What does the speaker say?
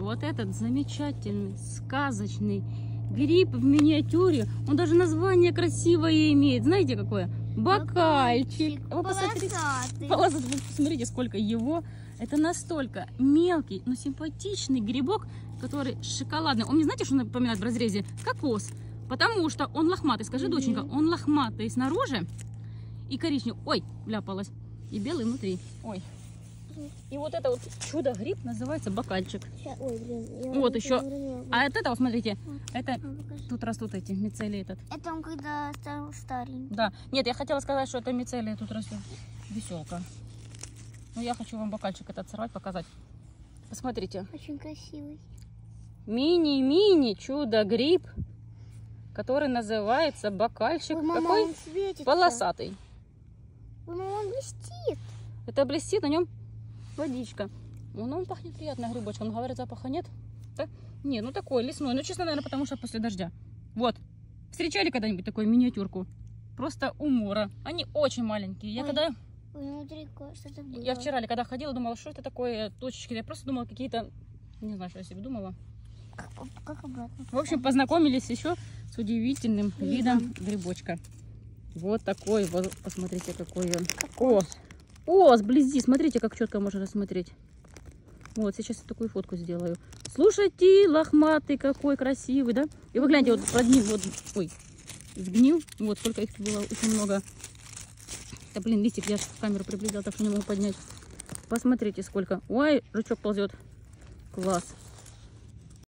вот этот замечательный, сказочный гриб в миниатюре. Он даже название красивое имеет. Знаете, какое? Бакальчик. Вы посмотрите, полосатый. Посмотрите, сколько его. Это настолько мелкий, но симпатичный грибок, который шоколадный. Он мне, знаете, что напоминает в разрезе? Кокос. Потому что он лохматый. Скажи, доченька, он лохматый снаружи и коричневый. Ой, вляпалась. И белый внутри. Ой. И вот это вот чудо-гриб называется бакальчик. Ой, блин, вот еще. А от этого, смотрите, это тут растут эти мицелии этот. Это он когда стал старенький. Да. Нет, я хотела сказать, что это мицелия тут растет. Веселка. Но я хочу вам бакальчик этот сорвать, показать. Посмотрите. Очень красивый. Мини-мини чудо-гриб, который называется бакальчик. Ой, мама, какой? он светится. Полосатый. Ой, мама, он блестит. Это блестит, на нем водичка. Он пахнет приятно грибочком. Говорят, запаха нет. Да? Не, ну такой лесной. Ну, честно, наверное, потому что после дождя. Вот. Встречали когда-нибудь такую миниатюрку? Просто умора. Они очень маленькие. Я когда... Внутри что-то было. Я вчера, когда ходила, думала, что это такое, точечки. Я просто думала, какие-то... Не знаю, что я себе думала. Как обратно? В общем, познакомились еще с удивительным видом грибочка. Вот такой. Вот, посмотрите, какой он. О, сблизи. Смотрите, как четко можно рассмотреть. Вот, сейчас я такую фотку сделаю. Слушайте, лохматый какой красивый, да? И вы гляньте, вот под ним, вот, ой, сгнил. Вот, сколько их было, очень много. Да, блин, листик я в камеру приблизила, так что не могу поднять. Посмотрите, сколько. Ой, жучок ползет. Класс.